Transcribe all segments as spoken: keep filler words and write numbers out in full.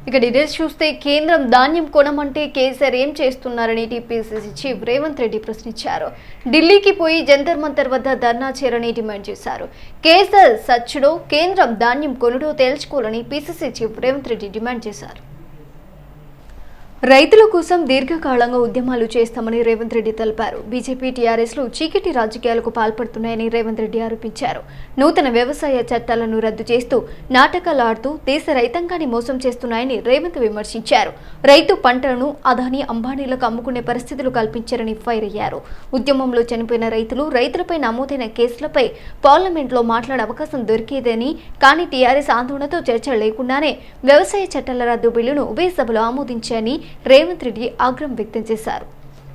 ఇక డీటెయిల్స్ చూస్తే కేంద్రం ధాన్యం కొనమంటే కేసీఆర్ ఏం చేస్తున్నారని టీపీసీసీ చీఫ్ రేవంత్ రెడ్డి ప్రశ్నించారు. ఢిల్లీకి పోయి జంతర్ మంతర్ వద్ద ధర్నా చేయాలని డిమాండ్ చేశారు. కేసీఆర్ సచ్చుడో కేంద్రం ధాన్యం కొనుడో తేల్చుకోవాలని PCC chief Revanth Reddy demand చేశారు. రైతుల కోసం దీర్ఘకాలంగా ఉద్యమాలు చేస్తామని రేవంత్ రెడ్డి తెలిపారు. బీజేపీ టీఆర్ఎస్లు చీకటి రాజకీయాలకు పాల్పడుతున్నాయని రేవంత్ రెడ్డి ఆరోపించారు. నూతన వ్యవసాయ చట్టాలను రద్దు చేస్తూ నాటకాలాడుతూ దేశ రైతాంగాన్ని మోసం చేస్తున్నాయని రేవంత్ విమర్శించారు. రైతు పంటలను అదానీ అంబానీలకు అమ్ముకునే పరిస్థితులు కల్పించారని ఫైర్ అయ్యారు. ఉద్యమంలో చనిపోయిన రైతులు రైతులపై నమోదైన కేసులపై పార్లమెంట్లో మాట్లాడే అవకాశం దొరికేదని, కానీ టీఆర్ఎస్ ఆందోళనతో చర్చ లేకుండానే వ్యవసాయ చట్టాల రద్దు బిల్లును ఉభయ సభలో ఆమోదించారని రేవంత్ రెడ్డి ఆగ్రహం వ్యక్తం చేశారు.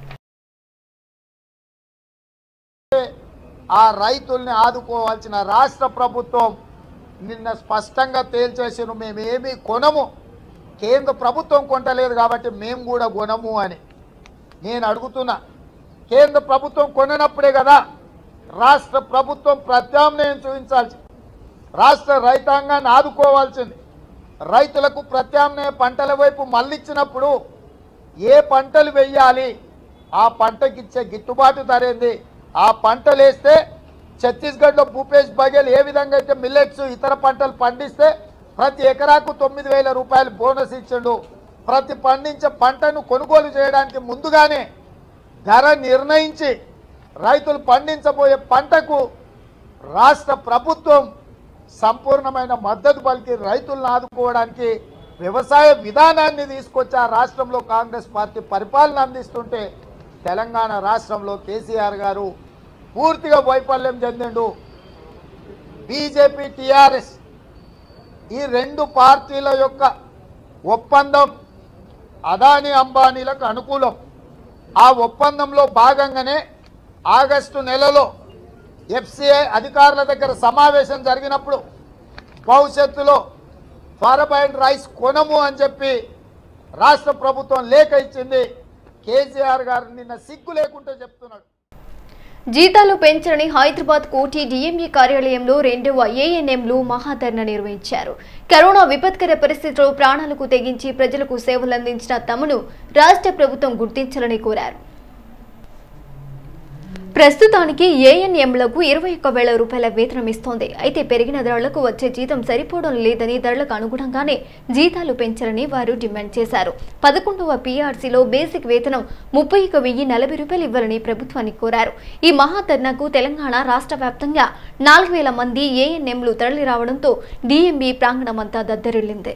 ఆ రైతుల్ని ఆదుకోవాల్సిన రాష్ట్ర ప్రభుత్వం నిన్న స్పష్టంగా తేల్చేసారు, మేమేమీ కొనము, కేంద్ర ప్రభుత్వం కొంటలేదు కాబట్టి మేము కూడా కొనము అని. నేను అడుగుతున్నా, కేంద్ర ప్రభుత్వం కొననప్పుడే కదా రాష్ట్ర ప్రభుత్వం ప్రత్యామ్నాయం చూపించాల్సింది, రాష్ట్ర రైతాంగాన్ని ఆదుకోవాల్సింది. రైతులకు ప్రత్యామ్నాయ పంటల వైపు మళ్ళించినప్పుడు ఏ పంటలు వేయాలి, ఆ పంటకి ఇచ్చే గిట్టుబాటు ధర ఏంది, ఆ పంటలు వేస్తే ఛత్తీస్గఢ్లో భూపేష్ బఘేల్ ఏ విధంగా అయితే మిల్లెట్స్ ఇతర పంటలు పండిస్తే ప్రతి ఎకరాకు తొమ్మిది వేల రూపాయలు బోనస్ ఇచ్చిండు. ప్రతి పండించే పంటను కొనుగోలు చేయడానికి ముందుగానే ధర నిర్ణయించి రైతులు పండించబోయే పంటకు రాష్ట్ర ప్రభుత్వం సంపూర్ణమైన మద్దతు పలికి రైతులను ఆదుకోవడానికి వ్యవసాయ విధానాన్ని తీసుకొచ్చి ఆ రాష్ట్రంలో కాంగ్రెస్ పార్టీ పరిపాలన అందిస్తుంటే తెలంగాణ రాష్ట్రంలో కేసీఆర్ గారు పూర్తిగా వైఫల్యం చెందిండు. బీజేపీ టీఆర్ఎస్ ఈ రెండు పార్టీల యొక్క ఒప్పందం అదానీ అంబానీలకు అనుకూలం. ఆ ఒప్పందంలో భాగంగానే ఆగస్టు నెలలో ఎఫ్సిఐ అధికారుల దగ్గర సమావేశం జరిగినప్పుడు భవిష్యత్తులో ఫార్బైన్ రైస్ కొనము అని చెప్పి రాష్ట్ర ప్రభుత్వం లేఖ ఇచ్చింది. కేసీఆర్ గారు నిన్న సిగ్గు లేకుంటే చెప్తున్నాడు. జీతాలు పెంచని హైదరాబాద్ కోటి డీఎంఈ కార్యాలయంలో రెండవ ఏఎన్ఎంలు మహాధర్నా నిర్వహించారు. కరోనా విపత్కర పరిస్థితుల్లో ప్రాణాలకు తెగించి ప్రజలకు సేవలందించిన తమను రాష్ట్ర ప్రభుత్వం గుర్తించాలని కోరారు. ప్రస్తుతానికి ఏఎన్ఎంలకు ఇరవై ఒక్క వేల రూపాయల వేతనం ఇస్తోంది. అయితే పెరిగిన ధరలకు వచ్చే జీతం సరిపోవడం లేదని, ధరలకు అనుగుణంగానే జీతాలు పెంచాలని వారు డిమాండ్ చేశారు. పదకొండవ పీఆర్సీలో బేసిక్ వేతనం ముప్పై ఒక వెయ్యి నలభై రూపాయలు ఇవ్వాలని ప్రభుత్వాన్ని కోరారు. ఈ మహాధర్నాకు తెలంగాణ రాష్ట్ర వ్యాప్తంగా నాలుగు వేల మంది ఏఎన్ఎంలు తరలి రావడంతో డీఎంఈ ప్రాంగణమంతా దద్దరిల్లింది.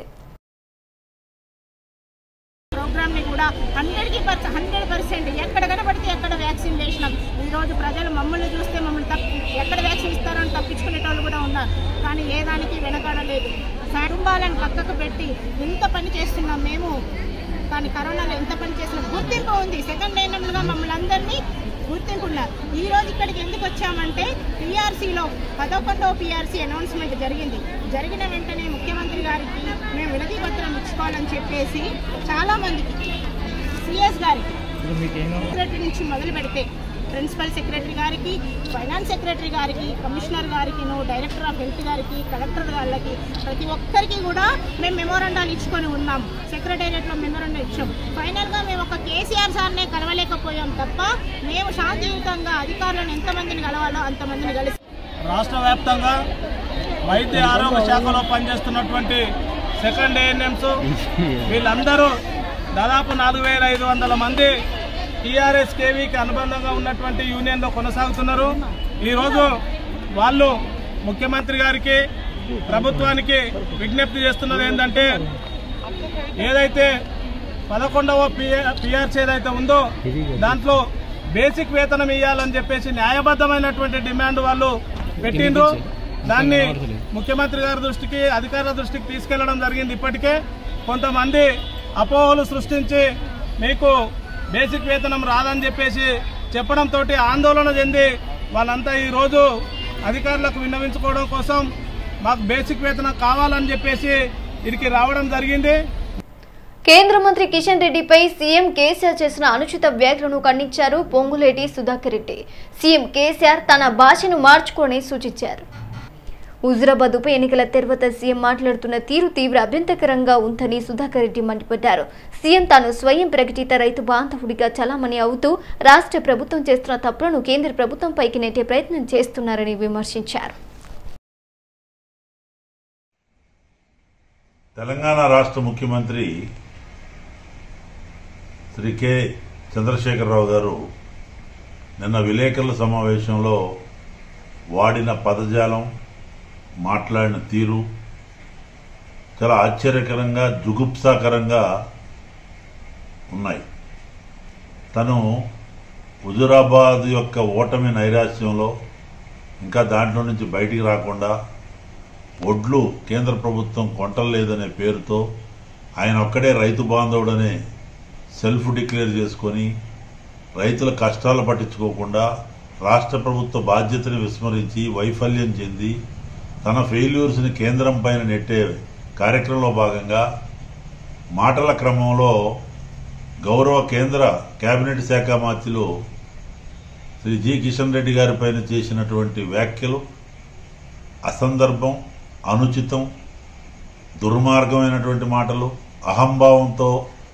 కూడా హండ్రెడ్కి హండ్రెడ్ పర్సెంట్ ఎక్కడ కనబడితే ఎక్కడ వ్యాక్సిన్ వేసినాం. ఈరోజు ప్రజలు మమ్మల్ని చూస్తే మమ్మల్ని తప్ప ఎక్కడ వ్యాక్సిన్ ఇస్తారో అని తప్పించుకునే వాళ్ళు కూడా ఉన్నారు. కానీ ఏ దానికి వెనకాడలేదు. కుటుంబాలను పక్కకు పెట్టి ఎంత పని చేస్తున్నాం మేము. కానీ కరోనాలో ఎంత పని చేసినా గుర్తింపు ఉంది. సెకండ్ లైన్లుగా మమ్మల్ని అందరినీ గుర్తింపున్నారు. ఈ రోజు ఇక్కడికి ఎందుకు వచ్చామంటే పీఆర్సీలో పదకొండవ పీఆర్సీ అనౌన్స్మెంట్ జరిగింది. జరిగిన వెంటనే ముఖ్యమంత్రి గారికి మేము వినతి పత్రం ఇచ్చుకోవాలని చెప్పేసి చాలా మందికి సిఎస్ గారికి సెక్రటరీ నుంచి మొదలు పెడితే ప్రిన్సిపల్ సెక్రటరీ గారికి, ఫైనాన్స్ సెక్రటరీ గారికి, కమిషనర్ గారికి, డైరెక్టర్ ఆఫ్ హెల్త్ గారికి, కలెక్టర్ గారికి ప్రతి ఒక్కరికి కూడా మేము మెమోరాండాలు ఇచ్చుకొని ఉన్నాం. సెక్రటేరియట్లో మెమోరాండం ఇచ్చాం. ఫైనల్గా మేము ఒక కేసీఆర్ సార్నే కలవలేకపోయాం తప్ప మేము శాంతియుతంగా అధికారులను ఎంతమందిని కలవాలో అంతమందిని కలిసి రాష్ట్ర వ్యాప్తంగా వైద్య ఆరోగ్య శాఖలో పనిచేస్తున్నటువంటి సెకండ్ ఏఎన్ఎంస్ వీళ్ళందరూ దాదాపు నాలుగు వేల ఐదు వందల మంది టీఆర్ఎస్ కేవీకి అనుబంధంగా ఉన్నటువంటి యూనియన్లో కొనసాగుతున్నారు. ఈరోజు వాళ్ళు ముఖ్యమంత్రి గారికి, ప్రభుత్వానికి విజ్ఞప్తి చేస్తున్నది ఏంటంటే ఏదైతే పదకొండవ పిఆర్సీ ఏదైతే ఉందో దాంట్లో బేసిక్ వేతనం ఇవ్వాలని చెప్పేసి న్యాయబద్ధమైనటువంటి డిమాండ్ వాళ్ళు పెట్టిండ్రు. దాన్ని ముఖ్యమంత్రి గారి దృష్టికి, అధికారుల దృష్టికి తీసుకెళ్లడం జరిగింది. ఇప్పటికే కొంతమంది అపోహలు సృష్టించి మీకు బేసిక్ వేతనం రాదని చెప్పేసి చెప్పడంతో ఆందోళన చెంది వాళ్ళంతా ఈరోజు అధికారులకు విన్నవించుకోవడం కోసం మాకు బేసిక్ వేతనం కావాలని చెప్పేసి ఇక్కడికి రావడం జరిగింది. కేంద్ర మంత్రి కిషన్ రెడ్డిపై సీఎం కేసీఆర్ చేసిన అనుచిత వ్యాఖ్యలను ఖండించారు పొంగులేటి సుధాకర్ రెడ్డి. సీఎం కేసీఆర్ తన భాషను మార్చుకోని సూచించారు. హుజురాబాద్ ఉప ఎన్నికల తర్వాత సీఎం మాట్లాడుతున్న తీరు తీవ్ర అభ్యంతరకరంగా ఉందని సుధాకర్ రెడ్డి మండిపడ్డారు. సీఎం తాను స్వయం ప్రకటిత రైతు బాంధవుడిగా చలామణి అవుతూ రాష్ట్ర ప్రభుత్వం చేస్తున్న తప్పులను కేంద్ర ప్రభుత్వం పైకి నెట్టే ప్రయత్నం చేస్తున్నారని విమర్శించారు. తెలంగాణ రాష్ట్ర ముఖ్యమంత్రి శ్రీ కె చంద్రశేఖరరావు గారు నిన్న విలేకరుల సమావేశంలో వాడిన పదజాలం, మాట్లాడిన తీరు చాలా ఆశ్చర్యకరంగా, జుగుప్సాకరంగా ఉన్నాయి. తను హుజురాబాద్ యొక్క ఓటమి నైరాశ్యంలో ఇంకా దాంట్లో నుంచి బయటికి రాకుండా ఒడ్లు కేంద్ర ప్రభుత్వం కొంటలేదనే పేరుతో ఆయన ఒక్కడే రైతు బాంధవుడనే సెల్ఫ్ డిక్లేర్ చేసుకొని రైతుల కష్టాలు పట్టించుకోకుండా రాష్ట్ర ప్రభుత్వ బాధ్యతను విస్మరించి వైఫల్యం చెంది తన ఫెయిల్యూర్స్ని కేంద్రం పైన నెట్టే కార్యక్రమంలో భాగంగా మాటల క్రమంలో గౌరవ కేంద్ర కేబినెట్ శాఖ మంత్రులు శ్రీ జి కిషన్ రెడ్డి గారి పైన చేసినటువంటి వ్యాఖ్యలు అసందర్భం, అనుచితం, దుర్మార్గమైనటువంటి మాటలు, అహంభావంతో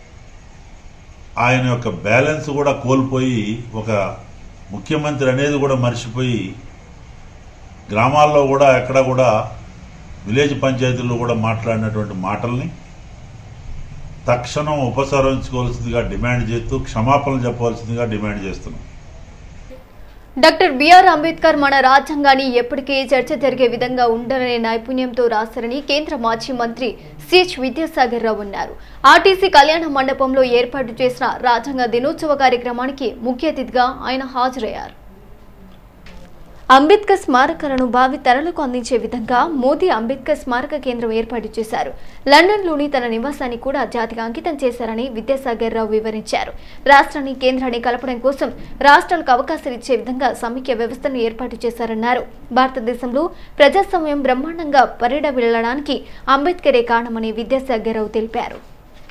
ఆయన యొక్క బ్యాలెన్స్ కూడా కోల్పోయి ఒక ముఖ్యమంత్రి అనేది కూడా మర్చిపోయి గ్రామాల్లో కూడా ఎక్కడ కూడా విలేజ్ పంచాయతీల్లో కూడా మాట్లాడినటువంటి మాటల్ని తక్షణం ఉపసంహరించుకోవాల్సిందిగా డిమాండ్ చేస్తూ క్షమాపణలు చెప్పవలసిందిగా డిమాండ్ చేస్తున్నాం. డాక్టర్ బిఆర్ అంబేద్కర్ మన రాజ్యాంగాన్ని ఎప్పటికీ చర్చ జరిగే విధంగా ఉండాలనే నైపుణ్యంతో రాశారని కేంద్ర మాజీ మంత్రి సిహెచ్ విద్యాసాగర్ రావు అన్నారు. ఆర్టీసీ కళ్యాణ మండపంలో ఏర్పాటు చేసిన రాజ్యాంగ దినోత్సవ కార్యక్రమానికి ముఖ్య అతిథిగా ఆయన హాజరయ్యారు. అంబేద్కర్ స్మారకాలను భావి తరాలకు అందించే విధంగా మోదీ అంబేద్కర్ స్మారక కేంద్రం ఏర్పాటు చేశారు. లండన్లోని తన నివాసాన్ని కూడా జాతికి అంకితం చేశారని విద్యాసాగర్ రావు వివరించారు. రాష్ట్రాన్ని కేంద్రాన్ని కలపడం కోసం రాష్ట్రాలకు అవకాశాలు ఇచ్చే విధంగా సమైక్య వ్యవస్థను ఏర్పాటు చేశారన్నారు. భారతదేశంలో ప్రజాస్వామ్యం బ్రహ్మాండంగా పరిడవిల్లడానికి అంబేద్కరే కారణమని విద్యాసాగర్ రావు తెలిపారు.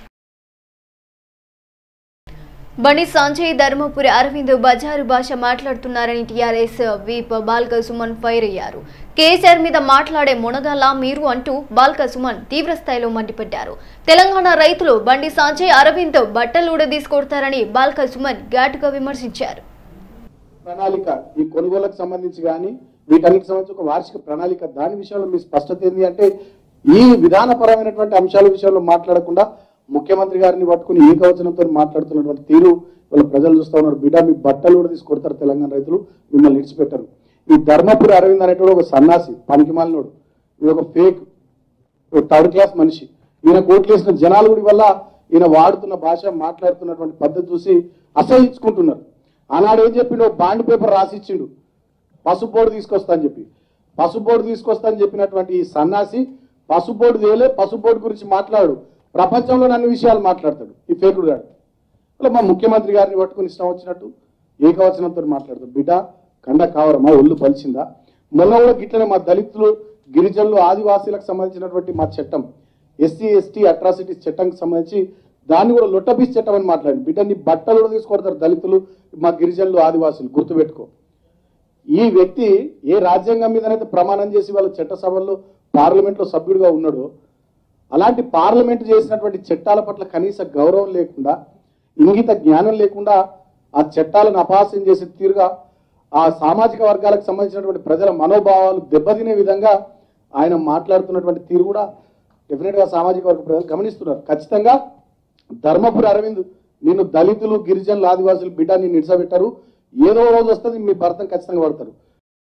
బండి సంజయ్ ధర్మపురి అరవింద్ బజారు భాష మాట్లాడుతున్నారని TRS whip Balka Suman fire అయ్యారు. కేసీఆర్ మీద మాట్లాడే మునగాలా మీరు అంటూ బాల్క సుమన్ తీవ్ర స్థాయిలో మండిపడ్డారు. తెలంగాణ రైతులు బండి సంజయ్ అరవింద్ బట్టలు ఊడదీసుకొడతారని బాల్క సుమన్ ఘాటుగా విమర్శించారు. ప్రణాళిక ఈ కొనుగోలుకు సంబంధించి కానీ వీటన్నిటికి సంబంధించి ఒక వార్షిక ప్రణాళిక, దాని విషయంలో మీ స్పష్టత ఏంటి అంటే ఈ విధానపరమైనటువంటి అంశాల విషయంలో మాట్లాడకుండా ముఖ్యమంత్రి గారిని పట్టుకుని ఏకవచనంతో మాట్లాడుతున్నటువంటి తీరు వాళ్ళ ప్రజలు చూస్తూ ఉన్నారు. బిడ్డ మీ బట్టలు కూడా తీసుకొడతారు తెలంగాణ రైతులు, మిమ్మల్ని విడిచిపెట్టరు. ఈ ధర్మపురి అరవింద్ అనేటువంటి ఒక సన్నాసి, పనికిమాలినోడు, ఇది ఒక ఫేక్ థర్డ్ క్లాస్ మనిషి. ఈయన కోట్లేసిన జనాలు కూడా వల్ల ఈయన వాడుతున్న భాష, మాట్లాడుతున్నటువంటి పద్ధతి చూసి అసహించుకుంటున్నారు. ఆనాడు ఏం చెప్పిండు, బాండ్ పేపర్ రాసిచ్చిండు పసుపు బోర్డు తీసుకొస్తా అని చెప్పి. పసుపు బోర్డు తీసుకొస్తా అని చెప్పినటువంటి ఈ సన్నాసి పసుపు బోర్డు తేలే, పసుపు బోర్డు గురించి మాట్లాడు, ప్రపంచంలో అన్ని విషయాలు మాట్లాడతాడు ఈ ఫేకుడు గారు. అలా మా ముఖ్యమంత్రి గారిని పట్టుకుని ఇష్టం వచ్చినట్టు ఏకవచనంతో మాట్లాడతాడు. బిడ్డ కండ కావరమా, ఒళ్ళు పలిచిందా? మొన్న కూడా గిట్లనే మా దళితులు, గిరిజనులు, ఆదివాసీలకు సంబంధించినటువంటి మా చట్టం, ఎస్సీ ఎస్టీ అట్రాసిటీస్ చట్టంకి సంబంధించి దాన్ని కూడా లొట్టపీస్ చట్టం అని మాట్లాడి. బిడ్డ నీ బట్టలు కూడా తీసుకొడతారు దళితులు, మా గిరిజనులు, ఆదివాసులు, గుర్తుపెట్టుకో. ఈ వ్యక్తి ఏ రాజ్యాంగం మీదనైతే ప్రమాణం చేసి వాళ్ళ చట్టసభల్లో పార్లమెంట్లో సభ్యుడిగా ఉన్నాడో అలాంటి పార్లమెంట్ చేసినటువంటి చట్టాల పట్ల కనీస గౌరవం లేకుండా, ఇంగిత జ్ఞానం లేకుండా ఆ చట్టాలను అపహాస్యం చేసే తీరుగా ఆ సామాజిక వర్గాలకు సంబంధించినటువంటి ప్రజల మనోభావాలు దెబ్బతినే విధంగా ఆయన మాట్లాడుతున్నటువంటి తీరు కూడా డెఫినెట్గా సామాజిక వర్గ ప్రజలు గమనిస్తున్నారు. ఖచ్చితంగా ధర్మపురి అరవింద్ నిన్ను దళితులు, గిరిజనులు, ఆదివాసులు బిడ్డ నిన్ను నిడిచబెట్టారు. ఏదో రోజు వస్తుంది మీ భర్తను ఖచ్చితంగా పడతారు.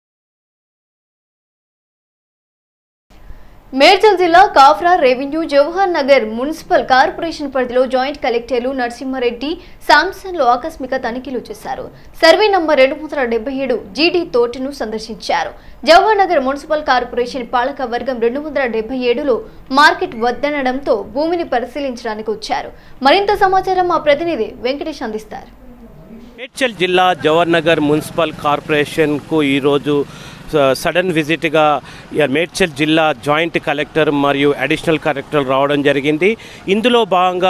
మేడ్చల్ జిల్లా Kapra revenue Jawahar Nagar municipal corporation పరిధిలో జాయింట్ కలెక్టర్లు నరసింహారెడ్డి, శాంసన్లు ఆకస్మిక తనిఖీలు చేశారు. సర్వే నంబర్ రెండు వందల డెబ్బై ఏడు జీడీ తోటను సందర్శించారు. జవహర్ నగర్ మున్సిపల్ కార్పొరేషన్ పాలక వర్గం రెండు వందల డెబ్బై ఏడులో మార్కెట్ వద్దనడంతో భూమిని పరిశీలించడానికి వచ్చారు. మరింత సమాచారం మా ప్రతినిధి వెంకటేష్ అందిస్తారు. మేడ్చల్ జిల్లా జవహర్ నగర్ మున్సిపల్ కార్పొరేషన్కు ఈరోజు సడన్ విజిట్గా మేడ్చల్ జిల్లా జాయింట్ కలెక్టర్ మరియు అడిషనల్ కలెక్టర్ రావడం జరిగింది. ఇందులో భాగంగా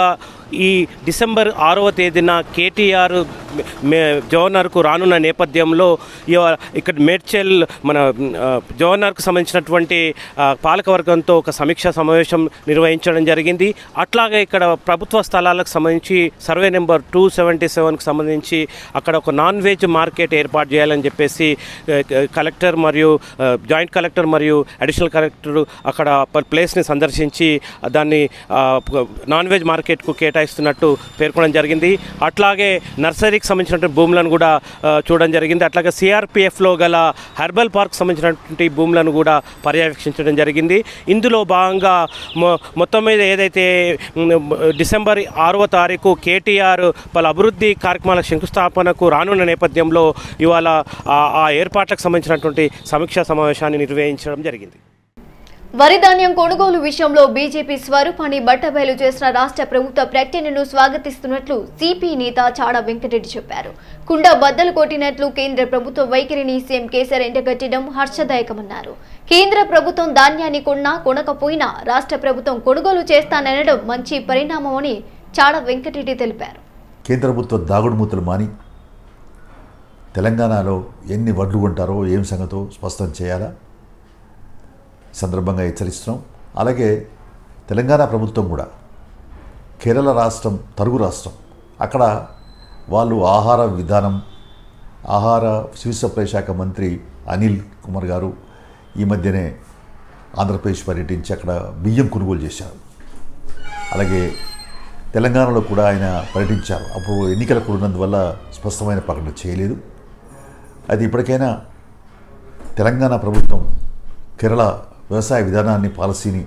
ఈ డిసెంబర్ ఆరవ తేదీన కేటీఆర్ జవహర్నగర్కు రానున్న నేపథ్యంలో ఇక్కడ మేడ్చల్ మన జవహర్నగర్కు సంబంధించినటువంటి పాలకవర్గంతో ఒక సమీక్షా సమావేశం నిర్వహించడం జరిగింది. అట్లాగే ఇక్కడ ప్రభుత్వ స్థలాలకు సంబంధించి సర్వే నెంబర్ టూ సెవెంటీ సెవెన్కి సంబంధించి అక్కడ ఒక నాన్ వెజ్ మార్కెట్ ఏర్పాటు చేయాలని చెప్పేసి కలెక్టర్ మరియు జాయింట్ కలెక్టర్ మరియు అడిషనల్ కలెక్టర్ అక్కడ ప్లేస్ని సందర్శించి దాన్ని నాన్ వెజ్ మార్కెట్కు కేటాయిస్తున్నట్టు పేర్కొనడం జరిగింది. అట్లాగే నర్సరీకి సంబంధించినటువంటి భూములను కూడా చూడడం జరిగింది. అట్లాగే సిఆర్పిఎఫ్లో గల హెర్బల్ పార్క్ సంబంధించినటువంటి భూములను కూడా పర్యవేక్షించడం జరిగింది. ఇందులో భాగంగా మొత్తం మీద ఏదైతే డిసెంబర్ ఆరవ తారీఖు కేటీఆర్ పలు అభివృద్ధి కార్యక్రమాల శంకుస్థాపనకు రానున్న నేపథ్యంలో ఇవాళ ఆ ఏర్పాట్లకు సంబంధించినటువంటి సమీక్షా సమావేశాన్ని నిర్వహించడం జరిగింది. వరి ధాన్యం కొనుగోలు విషయంలో బీజేపీ స్వరూపాన్ని బట్టబయలు చేసిన రాష్ట్ర ప్రభుత్వ ప్రకటనను స్వాగతిస్తున్నట్లు సిపి నేత చాడా వెంకటరెడ్డి చెప్పారు. కుండ బద్దలు కొట్టినట్లు కేంద్ర ప్రభుత్వ వైఖరిని సీఎం కేసీఆర్ ఎండగట్టడం హర్షదాయకమన్నారు. కేంద్ర ప్రభుత్వం ధాన్యాన్ని కొన్నా కొనకపోయినా రాష్ట్ర ప్రభుత్వం కొనుగోలు చేస్తాననడం మంచి పరిణామమని చాడా వెంకటరెడ్డి తెలిపారు. కేంద్ర ప్రభుత్వ దాగుడు మూతలు మాని తెలంగాణలో ఎన్ని వడ్లు కొంటారో ఏం సంగతో స్పష్టం చేయాలా సందర్భంగా హెచ్చరిస్తున్నాం. అలాగే తెలంగాణ ప్రభుత్వం కూడా కేరళ రాష్ట్రం తరుగు రాష్ట్రం, అక్కడ వాళ్ళు ఆహార విధానం ఆహార సివిల్ సప్లై శాఖ మంత్రి అనిల్ కుమార్ గారు ఈ మధ్యనే ఆంధ్రప్రదేశ్ పర్యటించి అక్కడ బియ్యం కొనుగోలు చేశారు. అలాగే తెలంగాణలో కూడా ఆయన పర్యటించారు. అప్పుడు ఎన్నికల కూడినందువల్ల స్పష్టమైన ప్రకటన చేయలేదు. అది ఇప్పటికైనా తెలంగాణ ప్రభుత్వం కేరళ వ్యవసాయ విధానాన్ని పాలసీని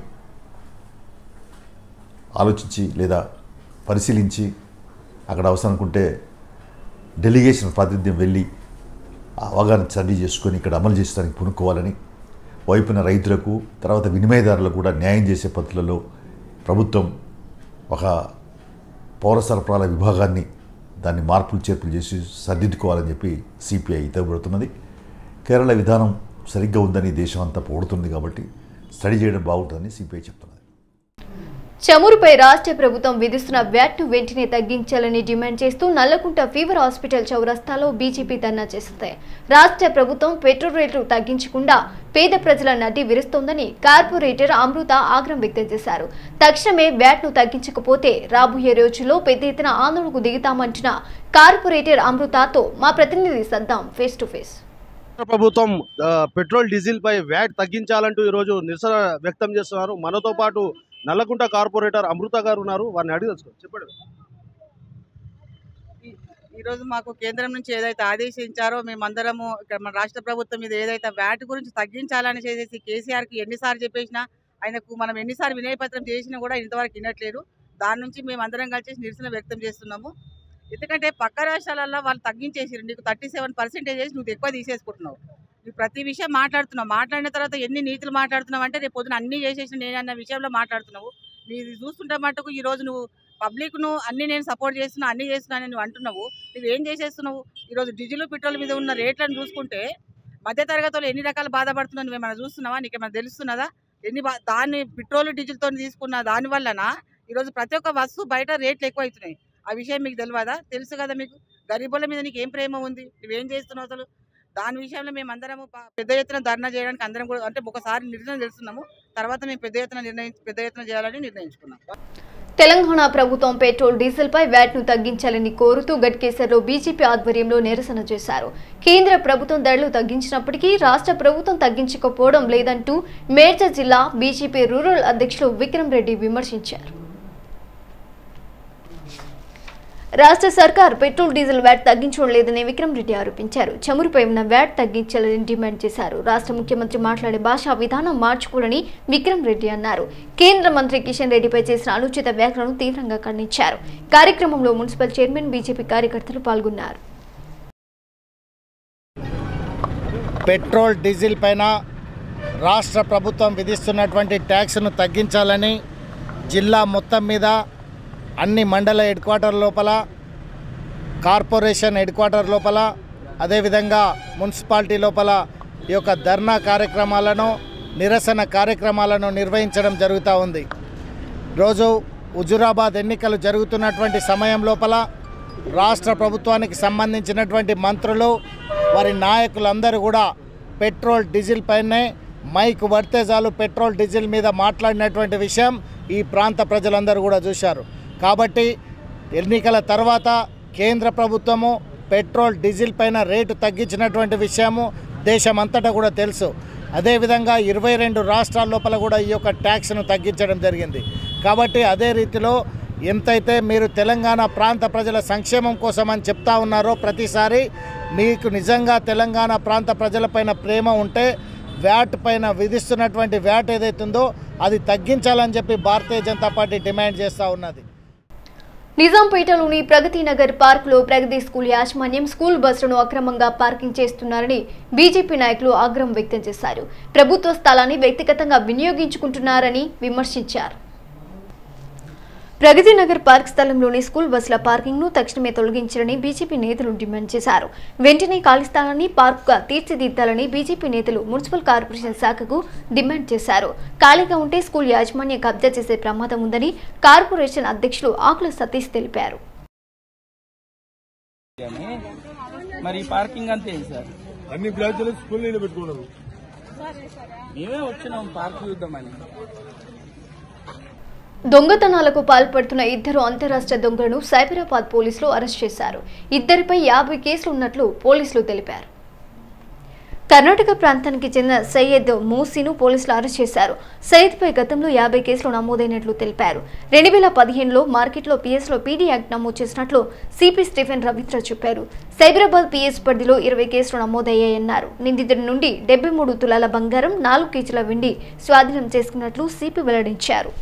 ఆలోచించి లేదా పరిశీలించి అక్కడ అవసరం అనుకుంటే డెలిగేషన్ ప్రాతినిధ్యం వెళ్ళి అవగాహన స్టడీ చేసుకొని ఇక్కడ అమలు చేసడానికి పూనుకోవాలని, వైపున రైతులకు తర్వాత వినిమయదారులకు కూడా న్యాయం చేసే పద్ధతులలో ప్రభుత్వం ఒక పౌర సరఫరాల విభాగాన్ని దాన్ని మార్పులు చేర్పులు చేసి సర్దిద్దుకోవాలని చెప్పి సిపిఐ ఇతపడుతున్నది. కేరళ విధానం సరిగ్గా ఉందని దేశం అంతా పొగుడుతుంది కాబట్టి స్టడీ చేయడం బాగుంటుందని సిపిఐ చెప్తున్నది. చమురుపై రాష్ట్ర ప్రభుత్వం విధిస్తున్న వ్యాట్ను వెంటనే తగ్గించాలని డిమాండ్ చేస్తూ నల్లకుంట ఫీవర్ హాస్పిటల్ చౌరస్తాలో బీజేపీ ధర్నా చేసింది. రాష్ట్ర ప్రభుత్వం పెట్రోల్ రేట్లు తగ్గించకుండా పేద ప్రజల నడ్డి విరుస్తోందని కార్పొరేటర్ అమృత ఆగ్రహం వ్యక్తం చేశారు. తక్షణమే వ్యాట్ను తగ్గించకపోతే రాబోయే రోజుల్లో పెద్ద ఎత్తున ఆందోళనకు దిగుతామంటున్న కార్పొరేటర్ అమృతతో మా ప్రతినిధి సద్దాం ఫేస్ టు ఫేస్. ప్రభుత్వం పెట్రోల్ డీజిల్ పై వ్యాట్ తగ్గించాలంటూ ఈరోజు నిరసన వ్యక్తం చేస్తున్నారు. మనతో పాటు నల్లకుంట కార్పొరేటర్ అమృత గారు ఉన్నారు. వారిని అడిగి తెలుసుకో చెప్పండి. ఈరోజు మాకు కేంద్రం నుంచి ఏదైతే ఆదేశించారో మేమందరము ఇక్కడ మన రాష్ట్ర ప్రభుత్వం మీద ఏదైతే వ్యాట్ గురించి తగ్గించాలని చేసేసి కేసీఆర్కి ఎన్నిసార్లు చెప్పేసినా ఆయనకు మనం ఎన్నిసార్లు వినయపత్రం చేసినా కూడా ఇంతవరకు వినట్లేదు. దాని నుంచి మేము అందరం కలిసి నిరసన వ్యక్తం చేస్తున్నాము. ఎందుకంటే పక్క రాష్ట్రాలలో వాళ్ళు తగ్గించేసారు, నీకు థర్టీ సెవెన్ పర్సెంటేజ్ నువ్వు ఎక్కువ తీసేసుకుంటున్నావు. నువ్వు ప్రతి విషయం మాట్లాడుతున్నావు, మాట్లాడిన తర్వాత ఎన్ని నీతులు మాట్లాడుతున్నావు అంటే రేపు పొద్దున అన్నీ చేసేసిన నేను అన్న విషయంలో మాట్లాడుతున్నావు. నీది చూస్తుంటే మటుకు ఈరోజు నువ్వు పబ్లిక్ను అన్నీ నేను సపోర్ట్ చేస్తున్నా అన్నీ చేస్తున్నాను నువ్వు అంటున్నావు. నువ్వేం చేసేస్తున్నావు? ఈరోజు డీజిల్ పెట్రోల్ మీద ఉన్న రేట్లను చూసుకుంటే మధ్యతరగతిలో ఎన్ని రకాలు బాధపడుతున్నావు నువ్వేమైనా చూస్తున్నావా? నీకేమైనా తెలుస్తున్నదా? ఎన్ని దాన్ని పెట్రోల్ డీజిల్తో తీసుకున్న దాని వలన ఈరోజు ప్రతి ఒక్క వస్తువు బయట రేట్లు ఎక్కువ అవుతున్నాయి. ఆ విషయం మీకు తెలియదా? తెలుసు కదా మీకు. గరీబుల మీద నీకు ఏం ప్రేమ ఉంది? నువ్వేం చేస్తున్నావు అసలు? దాని విషయంలో మేము అందరము పెద్ద ఎత్తున ధర్నా చేయడానికి అందరం కూడా అంటే ఒకసారి నిర్ణయం తెలుస్తున్నాము, తర్వాత మేము పెద్ద ఎత్తున నిర్ణయం పెద్ద ఎత్తున చేయాలని నిర్ణయించుకున్నాం. తెలంగాణ ప్రభుత్వం పెట్రోల్ డీజిల్ పై వ్యాట్ ను తగ్గించాలని కోరుతూ గట్కేసర్లో బీజేపీ ఆధ్వర్యంలో నిరసన చేశారు. కేంద్ర ప్రభుత్వం ధరలు తగ్గించినప్పటికీ రాష్ట్ర ప్రభుత్వం తగ్గించకపోవడం లేదంటూ మేడ్చల్ జిల్లా బీజేపీ రూరల్ అధ్యక్షులు విక్రమ్ రెడ్డి విమర్శించారు. రాష్ట్ర సర్కార్ పెట్రోల్ డీజిల్ వ్యాట్ తగ్గించడం లేదని విక్రమ్ రెడ్డి ఆరోపించారు. చమురుపై ఉన్న వ్యాట్ తగ్గించాలని డిమాండ్ చేశారు. రాష్ట్ర ముఖ్యమంత్రి మాట్లాడే భాషా విధానం మార్చుకోవాలని విక్రమ్ రెడ్డి అన్నారు. కేంద్ర మంత్రి కిషన్ రెడ్డిపై చేసిన అనుచిత వ్యాఖ్యలను తీవ్రంగా ఖండించారు. కార్యక్రమంలో మున్సిపల్ చైర్మన్ బీజేపీ కార్యకర్తలు పాల్గొన్నారు. పెట్రోల్ డీజిల్ పైన రాష్ట్ర ప్రభుత్వం విధిస్తున్నటువంటి ట్యాక్స్ను తగ్గించాలని జిల్లా మొత్తం మీద అన్ని మండల హెడ్ క్వార్టర్ లోపల, కార్పొరేషన్ హెడ్ క్వార్టర్ లోపల, అదేవిధంగా మున్సిపాలిటీ లోపల ఈ యొక్క ధర్నా కార్యక్రమాలను, నిరసన కార్యక్రమాలను నిర్వహించడం జరుగుతూ ఉంది. రోజు హుజురాబాద్ ఎన్నికలు జరుగుతున్నటువంటి సమయం లోపల రాష్ట్ర ప్రభుత్వానికి సంబంధించినటువంటి మంత్రులు వారి నాయకులందరూ కూడా పెట్రోల్ డీజిల్ పైనే మైక్ పడితే చాలు పెట్రోల్ డీజిల్ మీద మాట్లాడినటువంటి విషయం ఈ ప్రాంత ప్రజలందరూ కూడా చూశారు. కాబట్టి ఎన్నికల తర్వాత కేంద్ర ప్రభుత్వము పెట్రోల్ డీజిల్ పైన రేటు తగ్గించినటువంటి విషయము దేశమంతటా కూడా తెలుసు. అదేవిధంగా ఇరవై రెండు రాష్ట్రాల లోపల కూడా ఈ యొక్క ట్యాక్స్ను తగ్గించడం జరిగింది. కాబట్టి అదే రీతిలో ఎంతైతే మీరు తెలంగాణ ప్రాంత ప్రజల సంక్షేమం కోసం అని చెప్తా ఉన్నారో ప్రతిసారి మీకు నిజంగా తెలంగాణ ప్రాంత ప్రజలపైన ప్రేమ ఉంటే వ్యాట్ పైన విధిస్తున్నటువంటి వ్యాట్ ఏదైతుందో అది తగ్గించాలని చెప్పి భారతీయ జనతా పార్టీ డిమాండ్ చేస్తూ ఉన్నది. నిజాంపేటలోని ప్రగతి నగర్ పార్కులో ప్రగతి స్కూల్ యాజమాన్యం స్కూల్ బస్సులను అక్రమంగా పార్కింగ్ చేస్తున్నారని బీజేపీ నాయకులు ఆగ్రహం వ్యక్తం చేశారు. ప్రభుత్వ స్థలాన్ని వ్యక్తిగతంగా వినియోగించుకుంటున్నారని విమర్శించారు. ప్రగతి నగర్ పార్క్ స్థలంలోని స్కూల్ బస్సుల పార్కింగ్ ను తక్షణమే తొలగించాలని బీజేపీ నేతలు డిమాండ్ చేశారు. వెంటనే ఖాళీ స్థలాన్ని పార్కుగా తీర్చిదిద్దాలని బీజేపీ నేతలు మున్సిపల్ కార్పొరేషన్ శాఖకు డిమాండ్ చేశారు. ఖాళీగా ఉంటే స్కూల్ యాజమాన్యం కబ్జా చేసే ప్రమాదం ఉందని కార్పొరేషన్ అధ్యక్షులు ఆకుల సతీష్ తెలిపారు. మరి పార్కింగ్ అంతే సార్, అన్ని బ్లాక్లు స్కూల్ పెట్టుకున్నారు. మేమే వచ్చినాం పార్క్ చూద్దామని. దొంగతనాలకు పాల్పడుతున్న ఇద్దరు అంతరాష్ట్ర దొంగలను సైబరాబాద్ పోలీసులు అరెస్ట్ చేశారు. ఇద్దరిపై యాభై కేసులు ఉన్నట్లు పోలీసులు తెలిపారు. కర్ణాటక ప్రాంతానికి చెందిన సయ్యద్ మూసీను పోలీసులు అరెస్ట్ చేశారు. సయ్యద్పై గతంలో యాభై కేసులు నమోదైనట్లు తెలిపారు. రెండు వేల పదిహేనులో మార్కెట్లో పిఎస్లో పీడీ యాక్ట్ నమోదు చేసినట్లు సిపి స్టీఫెన్ రవీంద్ర చెప్పారు. సైబరాబాద్ పిఎస్ పరిధిలో ఇరవై కేసులు నమోదయ్యాయన్నారు. నిందితుడి నుండి డెబ్బై మూడు తులాల బంగారం, నాలుగు కేజీల వెండి స్వాధీనం చేసుకున్నట్లు సిపి వెల్లడించారు.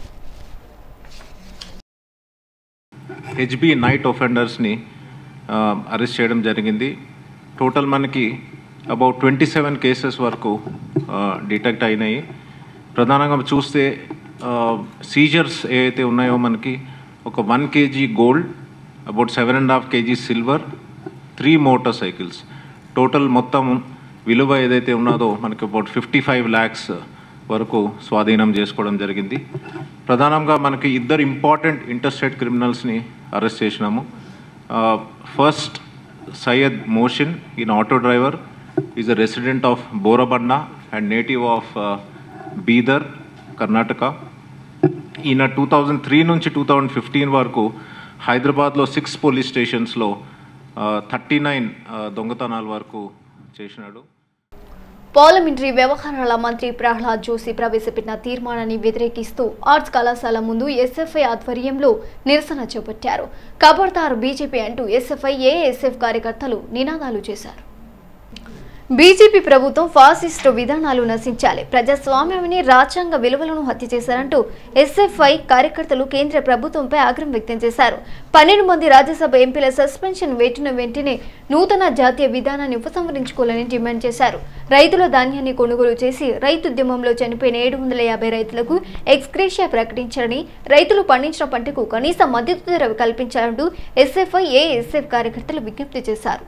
హెచ్బి నైట్ ఒఫెండర్స్ని అరెస్ట్ చేయడం జరిగింది. టోటల్ మనకి అబౌట్ ట్వంటీ సెవెన్ కేసెస్ వరకు డిటెక్ట్ అయినాయి. ప్రధానంగా చూస్తే సీజర్స్ ఏవైతే ఉన్నాయో మనకి ఒక one KG gold, about seven and half KG silver, three motorcycles, total మొత్తం విలువ ఏదైతే ఉన్నదో మనకి అబౌట్ ఫిఫ్టీ ఫైవ్ ల్యాక్స్ వరకు స్వాధీనం చేసుకోవడం జరిగింది. ప్రధానంగా మనకి ఇద్దరు ఇంపార్టెంట్ ఇంటర్స్టేట్ క్రిమినల్స్ని అరెస్ట్ చేసినాము. ఫస్ట్ సయ్యద్ మోషన్, ఈయన auto driver, is a resident of Borabanda and native of Bidar, Karnataka. ఈయన టూ థౌజండ్ త్రీ నుంచి టూ థౌజండ్ ఫిఫ్టీన్ వరకు హైదరాబాద్లో సిక్స్ పోలీస్ స్టేషన్స్లో థర్టీ నైన్ దొంగతనాల వరకు చేసినాడు. పార్లమెంటరీ వ్యవహారాల మంత్రి ప్రహ్లాద్ జోషి ప్రవేశపెట్టిన తీర్మానాన్ని వ్యతిరేకిస్తూ ఆర్ట్స్ కళాశాల ముందు ఎస్ఎఫ్ఐ ఆధ్వర్యంలో నిరసన చేపట్టారు. ఖబర్దార్ బీజేపీ అంటూ ఎస్ఎఫ్ఐ, ఏఎస్ఎఫ్ కార్యకర్తలు నినాదాలు చేశారు. బీజేపీ ప్రభుత్వం ఫాసిస్టు విధానాలు నశించాలి, ప్రజాస్వామ్యాన్ని, రాజ్యాంగ విలువలను హత్య చేశారంటూ ఎస్ఎఫ్ఐ కార్యకర్తలు కేంద్ర ప్రభుత్వంపై ఆగ్రహం వ్యక్తం చేశారు. పన్నెండు మంది రాజ్యసభ ఎంపీల సస్పెన్షన్ వేటున వెంటనే నూతన జాతీయ విధానాన్ని ఉపసంహరించుకోవాలని డిమాండ్ చేశారు. రైతుల ధాన్యాన్ని కొనుగోలు చేసి రైతుద్యమంలో చనిపోయిన ఏడు వందల యాభై రైతులకు ఎక్స్గ్రేషియా ప్రకటించాలని, రైతులు పండించిన పంటకు కనీస మద్దతు ధర కల్పించాలంటూ ఎస్ఎఫ్ఐ, ఏఎస్ఎఫ్ కార్యకర్తలు విజ్ఞప్తి చేశారు.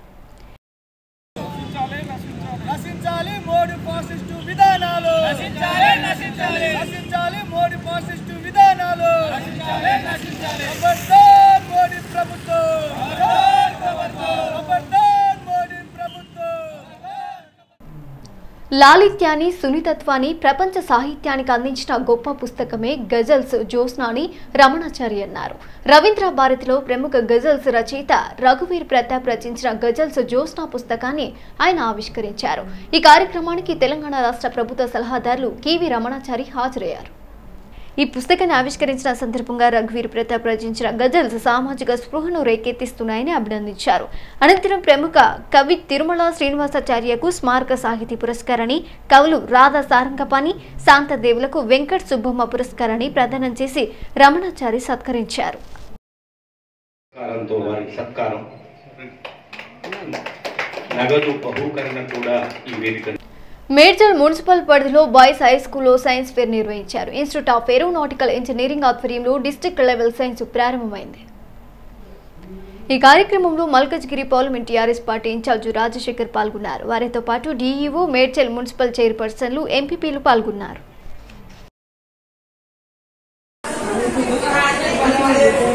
నశించాలి మోడీ ఫాసిస్టు విధానాలు, నశించాలి నశించాలి నశించాలి మోడీ ఫాసిస్టు విధానాలు, నశించాలి నశించాలి ఖబర్దార్ మోడీ ప్రభుత్వం, ఖబర్దార్ ఖబర్దార్ మోడీ ప్రభుత్వం. లాలిత్యాన్ని, సున్నితత్వాన్ని ప్రపంచ సాహిత్యానికి అందించిన గొప్ప పుస్తకమే గజల్స్ జ్యోత్స్న అని రమణాచారి అన్నారు. రవీంద్ర భారతిలో ప్రముఖ గజల్స్ రచయిత రఘువీర్ ప్రతాప్ రచించిన గజల్స్ జ్యోత్స్న పుస్తకాన్ని ఆయన ఆవిష్కరించారు. ఈ కార్యక్రమానికి తెలంగాణ రాష్ట్ర ప్రభుత్వ సలహాదారులు కెవి రమణాచారి హాజరయ్యారు. ఈ పుస్తకాన్ని ఆవిష్కరించిన సందర్భంగా రఘువీర్ ప్రతాప్ రచించిన గజల్స్ సామాజిక స్పృహను రేకెత్తిస్తున్నాయని అభినందించారు. అనంతరం ప్రముఖ కవి తిరుమల శ్రీనివాసాచార్యకు స్మారక సాహితీ పురస్కారాన్ని, కవులు రాధా సారంగపాణి, శాంతదేవులకు వెంకట్ సుబ్బమ్మ పురస్కారాన్ని ప్రదానం చేసి రమణాచారి సత్కరించారు. మేడ్చల్ మున్సిపల్ పరిధిలో బాయ్స్ హై స్కూల్లో సైన్స్ ఫేర్ నిర్వహించారు. ఇన్స్టిట్యూట్ ఆఫ్ ఏరోనాటికల్ ఇంజనీరింగ్ ఆధ్వర్యంలో డిస్ట్రిక్ట్ లెవెల్ సైన్స్ ప్రారంభమైంది. ఈ కార్యక్రమంలో Malkajgiri parliament TRS party incharge Rajasekhar పాల్గొన్నారు. వారితో పాటు డీఈఓ, మేడ్చల్ మున్సిపల్ చైర్పర్సన్లు, ఎంపీపీలు పాల్గొన్నారు.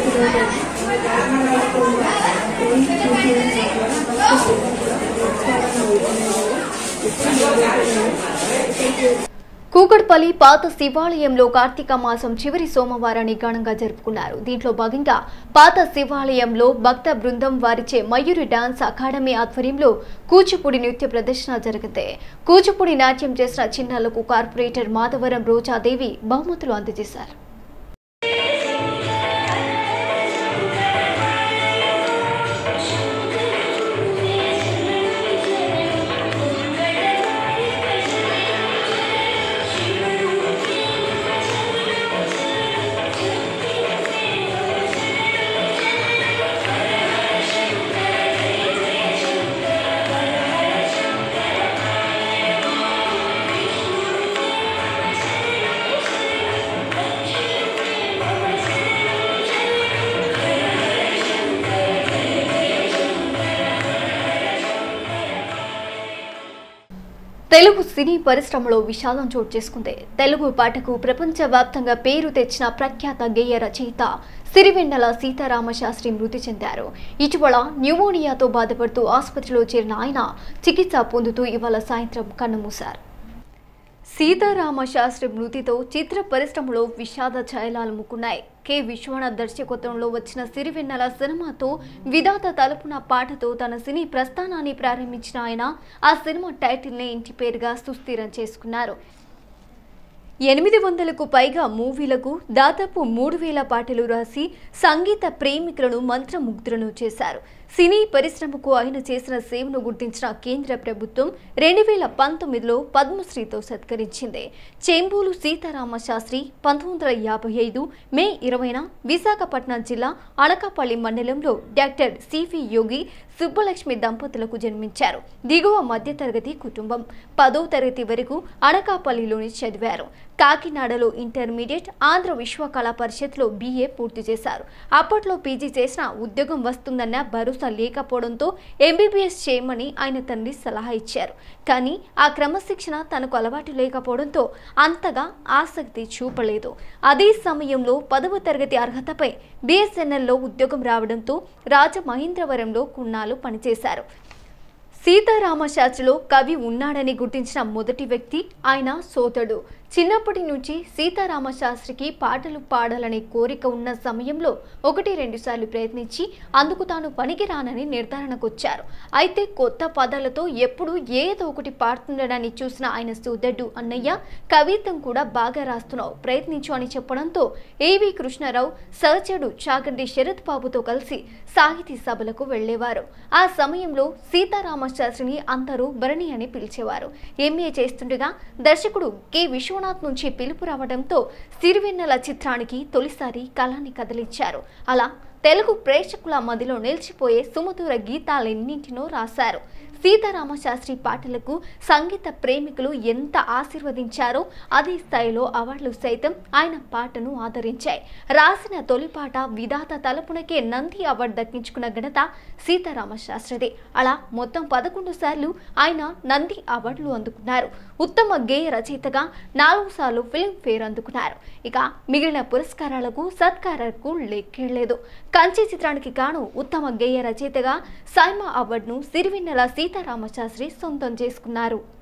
కూకట్పల్లి పాత శివాలయంలో కార్తీక మాసం చివరి సోమవారాన్ని ఘనంగా జరుపుకున్నారు. దీంట్లో భాగంగా పాత శివాలయంలో భక్త బృందం వారిచే మయూరి డాన్స్ అకాడమీ ఆధ్వర్యంలో కూచిపూడి నృత్య ప్రదర్శన జరిగింది. కూచిపూడి నాట్యం చేసిన చిన్నారులకు కార్పొరేటర్ మాధవరం రోజాదేవి బహుమతులు అందజేశారు. తెలుగు సినీ పరిశ్రమలో విషాదం చోటు చేసుకుంది. తెలుగు పాటకు ప్రపంచవ్యాప్తంగా పేరు తెచ్చిన ప్రఖ్యాత గేయ రచయిత సిరివెన్నెల సీతారామ శాస్త్రి మృతి చెందారు. ఇటీవల న్యూమోనియాతో బాధపడుతూ ఆసుపత్రిలో చేరిన ఆయన చికిత్స పొందుతూ ఇవాళ సాయంత్రం కన్నుమూశారు. సీతారామ శాస్త్రి మృతితో చిత్ర పరిశ్రమలో విషాద ఛాయలు ముక్కున్నాయి. కె విశ్వనాథ్ దర్శకత్వంలో వచ్చిన సిరివెన్నెల సినిమాతో విధాత తలుపున పాటతో తన సినీ ప్రస్థానాన్ని ప్రారంభించిన ఆయన ఆ సినిమా టైటిల్ని ఇంటి పేరుగా సుస్థిరం చేసుకున్నారు. ఎనిమిది వందలకు పైగా మూవీలకు దాదాపు మూడు వేల పాటలు రాసి సంగీత ప్రేమికులను మంత్రముగ్ధులను చేశారు. సినీ పరిశ్రమకు ఆయన చేసిన సేవను గుర్తించిన కేంద్ర ప్రభుత్వం రెండు వేల పంతొమ్మిదిలో పద్మశ్రీతో సత్కరించింది. చెంబూలు సీతారామ శాస్త్రి పంతొమ్మిది వందల యాభై ఐదు మే ఇరవైన విశాఖపట్నం జిల్లా అనకాపల్లి మండలంలో డాక్టర్ సివి యోగి సుబ్బలక్ష్మి దంపతులకు జన్మించారు. దిగువ మధ్యతరగతి కుటుంబం. పదో తరగతి వరకు అనకాపల్లిలోని చదివారు. కాకినాడలో ఇంటర్మీడియట్, ఆంధ్ర విశ్వ కళా పరిషత్లో బీఏ పూర్తి చేశారు. అప్పట్లో పీజీ చేసిన ఉద్యోగం వస్తుందన్న భరోసా లేకపోవడంతో ఎంబీబీఎస్ చేయమని ఆయన తండ్రి సలహా ఇచ్చారు. కానీ ఆ క్రమశిక్షణ తనకు అలవాటు లేకపోవడంతో అంతగా ఆసక్తి చూపలేదు. అదే సమయంలో పదవ తరగతి అర్హతపై బీఎస్ఎన్ఎల్లో ఉద్యోగం రావడంతో రాజమహేంద్రవరంలో కొన్నాళ్ళు పనిచేశారు. సీతారామ శాస్త్రిలో కవి ఉన్నాడని గుర్తించిన మొదటి వ్యక్తి ఆయన సోదరుడు. చిన్నప్పటి నుంచి సీతారామ శాస్త్రికి పాటలు పాడాలనే కోరిక ఉన్న సమయంలో ఒకటి రెండు సార్లు ప్రయత్నించి అందుకు తాను పనికిరానని నిర్ధారణకొచ్చారు. అయితే కొత్త పదాలతో ఎప్పుడు ఏదో ఒకటి పాడుతుండడాన్ని చూసిన ఆయన సోదరుడు అన్నయ్య కవిత్వం కూడా బాగా రాస్తున్నావు, ప్రయత్నించు అని చెప్పడంతో ఏవి కృష్ణారావు సహచరుడు చాగంటి శరత్ బాబుతో కలిసి సాహితీ సభలకు వెళ్లేవారు. ఆ సమయంలో సీతారామ శాస్త్రిని అందరూ భరణి అని పిలిచేవారు. ఎంఏ చేస్తుండగా దర్శకుడు కె విశ్వ విశ్వనాథ్ నుంచి పిలుపు రావడంతో సిరివెన్నెల చిత్రానికి తొలిసారి కళాన్ని కదిలించారు. అలా తెలుగు ప్రేక్షకుల మదిలో నిలిచిపోయే సుమధుర గీతాలెన్నింటినో రాశారు. సీతారామ శాస్త్రి పాటలకు సంగీత ప్రేమికులు ఎంత ఆశీర్వదించారో అదే స్థాయిలో అవార్డులు సైతం ఆయన పాటను ఆదరించాయి. రాసిన తొలి పాట విధాత తలపునకే నంది అవార్డు దక్కించుకున్న ఘనత సీతారామ శాస్త్రిదే. అలా మొత్తం పదకొండు సార్లు ఆయన నంది అవార్డులు అందుకున్నారు. ఉత్తమ గేయ రచయితగా నాలుగు సార్లు ఫిల్మ్ఫేర్ అందుకున్నారు. ఇక మిగిలిన పురస్కారాలకు సత్కారాలకు లెక్కేలేదు. కంచి చిత్రానికి గాను ఉత్తమ గేయ రచయితగా సైమా అవార్డును సిరివెన్నెల సీతారామ శాస్త్రి సొంతం చేసుకున్నారు.